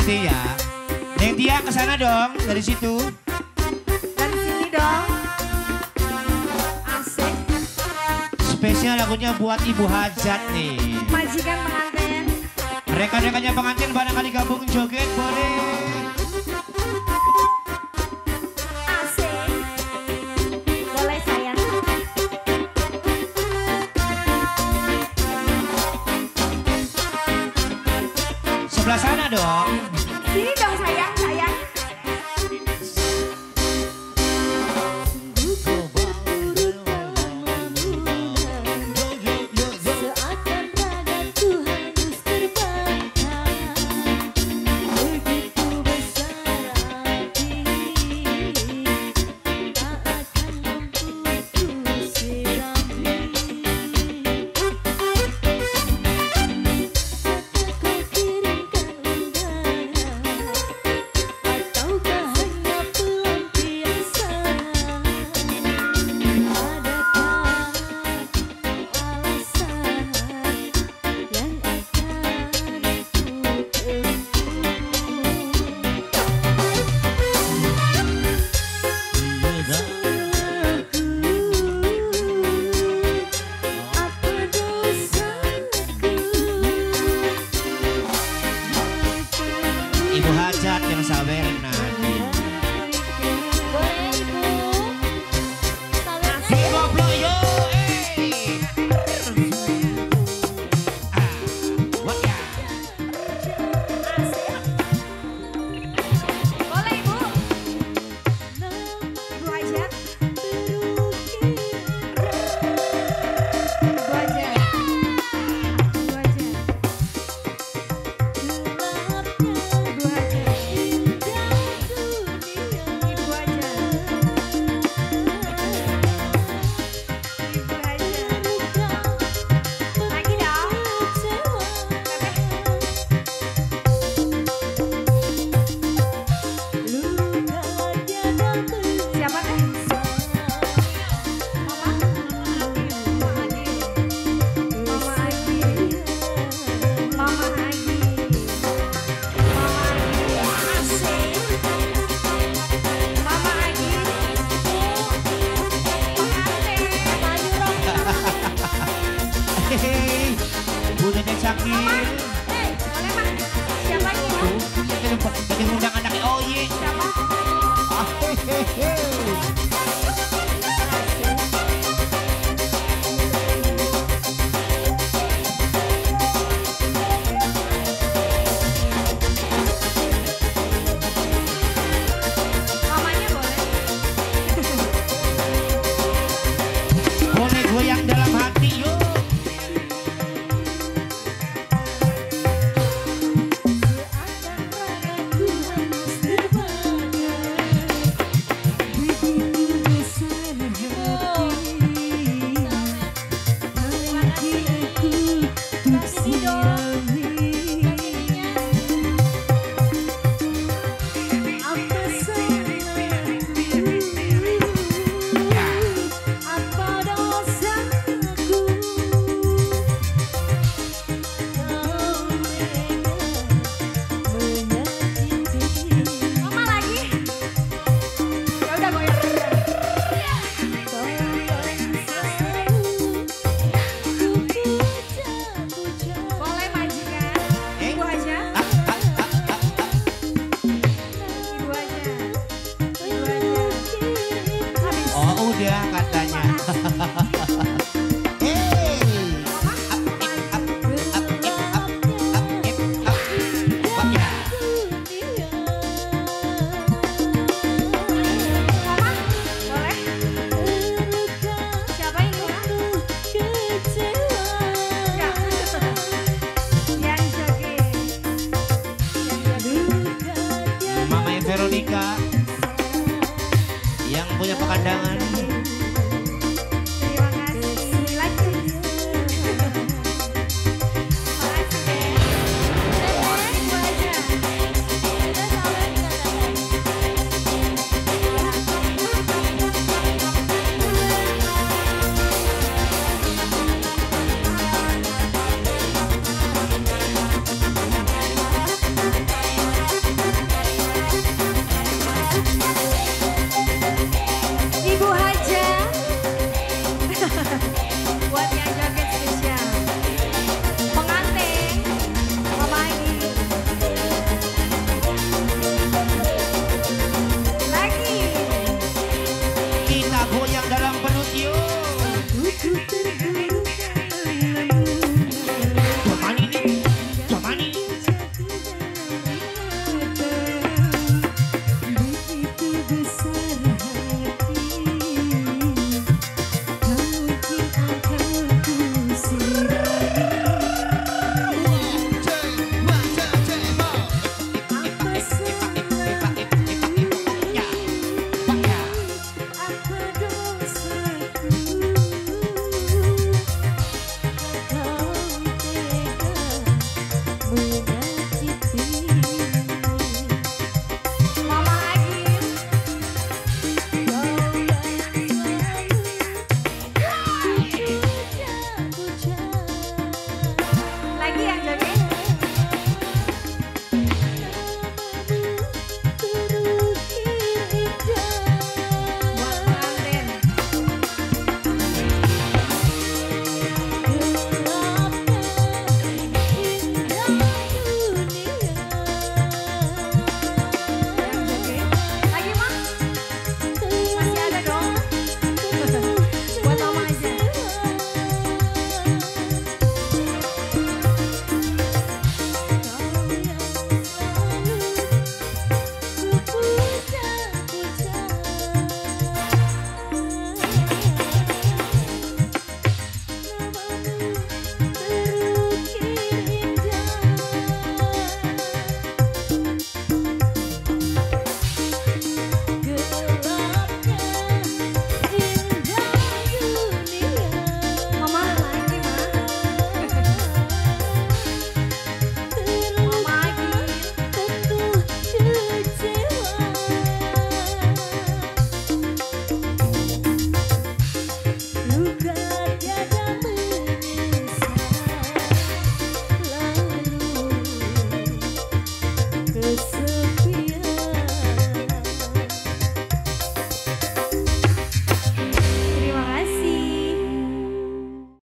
Tia. Neng Tia kesana dong, dari situ. Dari sini dong. Asik. Spesial lagunya buat Ibu Hajat nih. Majikan pengantin. Rekan-rekannya pengantin barangkali gabung joget boleh. Asik. Boleh sayang. Sebelah sana dong. Sini dong sayang, sayang. Ibu Hajat yang sabar nanti. Si goblok yo, wah ya. Boleh Ibu. Ibu Hajat. Ibu Hajat. Ibu Hajat. Ibu Hajat. Ibu Hajat. Ibu Hajat. Lagi dong. Siapa teh? Mama Agi. Mama Agi. Mama Agi. Asik. Mama Agi. Hehehe, Bu Nenek Sakit. Boleh Mak? Siapa ini Mak? Jadi undang anaknya Oye. Siapa? Ah, hehehe. Mamanya boleh. Boleh goyang dalam hati yuk. Mama lagi. Ya udah goyang. Boleh majikan. Ibu Hajat. Ibu Hajat. Ibu Hajat. Habis. Oh udah katanya. Hey. Wah ya. Mama, boleh? Siapa ini? Enggak. Yang joget. Mamanya Veronica yang punya pekandangan.